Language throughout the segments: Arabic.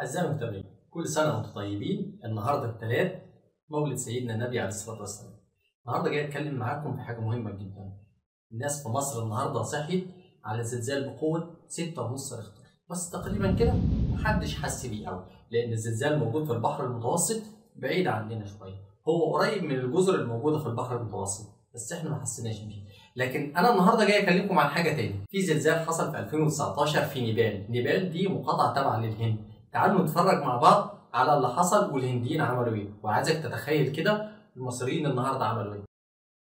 أعزائي المتابعين، كل سنة وأنتم طيبين. النهارده الثلاث مولد سيدنا النبي عليه الصلاة والسلام. النهارده جاي أتكلم معاكم في حاجة مهمة جدا. الناس في مصر النهارده صحيت على زلزال بقوة 6.5 ريختر، بس تقريبا كده محدش حس بيه قوي، لأن الزلزال موجود في البحر المتوسط بعيد عننا شوية. هو قريب من الجزر الموجودة في البحر المتوسط، بس احنا ما حسيناش بيه. لكن انا النهارده جاي اكلمكم عن حاجه تاني. في زلزال حصل في 2019 في نيبال دي مقاطعه تابعه للهند. تعالوا نتفرج مع بعض على اللي حصل والهنديين عملوا ايه، وعايزك تتخيل كده المصريين النهارده عملوا ايه.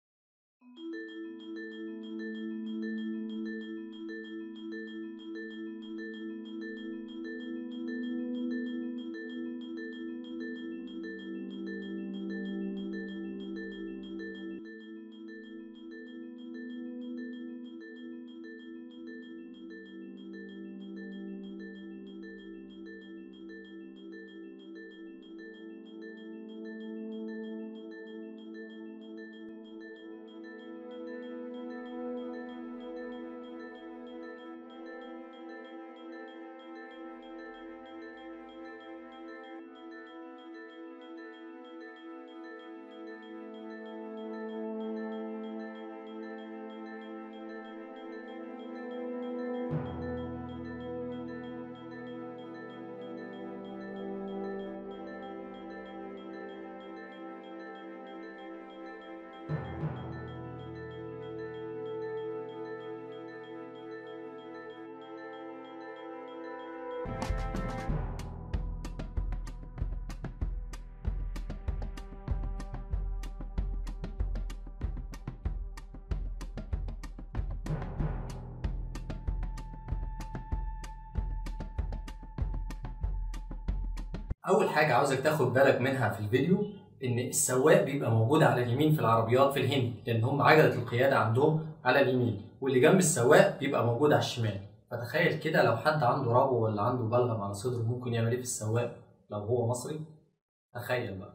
اول حاجه عاوزك تاخد بالك منها في الفيديو ان السواق بيبقى موجود على اليمين في العربيات في الهند، لان هم عجله القياده عندهم على اليمين، واللي جنب السواق بيبقى موجود على الشمال. فتخيل كده لو حد عنده ربو ولا عنده بلغم على صدره ممكن يعمل ايه في السواق لو هو مصري. تخيل بقى.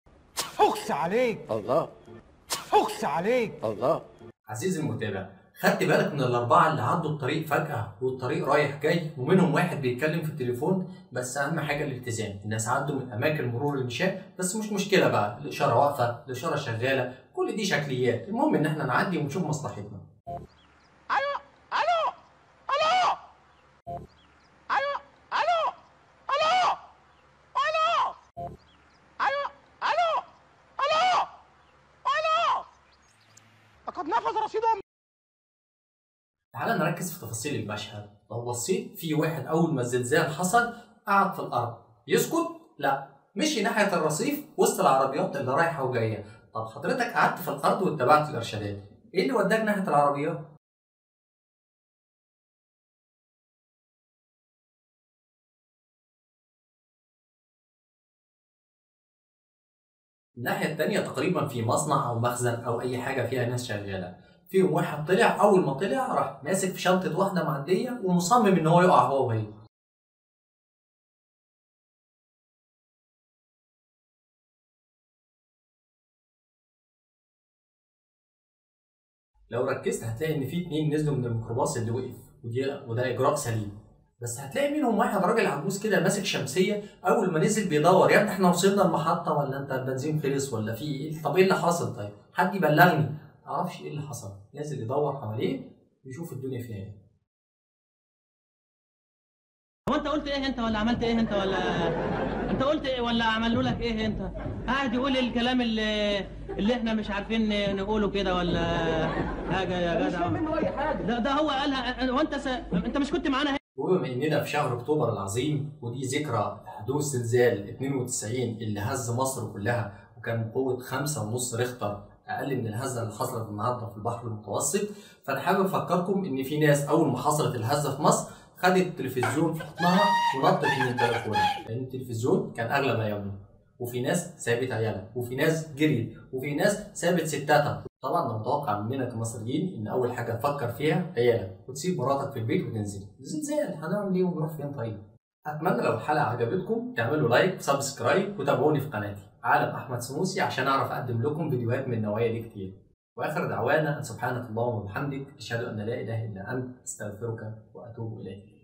اخس عليك الله، اخس عليك الله. عزيزي المتابع، خدت بالك من الأربعة اللي عدوا الطريق فجأة والطريق رايح جاي ومنهم واحد بيتكلم في التليفون؟ بس أهم حاجة الالتزام. الناس عدوا من أماكن مرور المشاة، بس مش مشكلة بقى، الإشارة واقفة، الإشارة شغالة، كل دي شكليات. المهم إن إحنا نعدي ونشوف مصلحتنا. ايوه الو الو ايوه الو الو الو ايوه الو الو الو لقد نفذ رصيد امي. تعال نركز في تفاصيل المشهد. لو بصيت في واحد أول ما الزلزال حصل قعد في الأرض يسكت؟ لا، مشي ناحية الرصيف وسط العربيات اللي رايحة وجاية. طب حضرتك قعدت في الأرض واتبعت الإرشادات، إيه اللي وداك ناحية العربيات؟ الناحية التانية تقريبا في مصنع أو مخزن أو أي حاجة فيها ناس شغالة. فيهم واحد طلع، أول ما طلع راح ماسك في شنطة واحدة معدية ومصمم إن هو يقع هو وهي. لو ركزت هتلاقي إن في اتنين نزلوا من الميكروباص اللي وقف، وده إجراء سليم. بس هتلاقي منهم واحد راجل عجوز كده ماسك شمسية، أول ما نزل بيدور، يا ابني إحنا وصلنا المحطة ولا أنت البنزين خلص ولا في إيه؟ طب إيه اللي حصل؟ طيب حد يبلغني. معرفش إيه اللي حصل، نازل يدور حواليه ويشوف الدنيا فيها إيه. هو انت قلت ايه انت ولا عملت ايه انت ولا انت قلت ايه ولا عملوا لك ايه انت؟ قاعد يقول الكلام اللي احنا مش عارفين نقوله كده ولا حاجه يا جدع. مش منه اي حاجه. ده هو قالها. وانت انت مش كنت معانا؟ وبما اننا في شهر اكتوبر العظيم، ودي ذكرى حدوث زلزال 92 اللي هز مصر كلها وكان بقوه 5.5 ريختر، اقل من الهزه اللي حصلت النهارده في البحر المتوسط. فانا حابب افكركم ان في ناس اول ما حصلت الهزه في مصر خدت التلفزيون في حضنها ونطت من البلكونه، لان التلفزيون كان اغلى ما يملك. وفي ناس سابت عيالها، وفي ناس جريت، وفي ناس سابت ستاتها. طبعا ده متوقع مننا كمصريين ان اول حاجه تفكر فيها عيالك، وتسيب مراتك في البيت وتنزل. زلزال هنعمل ايه ونروح فين طيب؟ اتمنى لو الحلقه عجبتكم تعملوا لايك وسبسكرايب وتابعوني في قناتي عالم احمد سنوسي عشان اعرف اقدم لكم فيديوهات من النوعيه دي كتير. واخر دعوانا ان سبحانك اللهم وبحمدك اشهد ان لا اله الا انت استغفرك واتوب اليك.